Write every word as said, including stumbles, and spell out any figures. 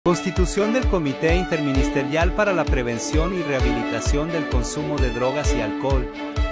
Constitución del Comité Interministerial para la Prevención y Rehabilitación del Consumo de Drogas y Alcohol,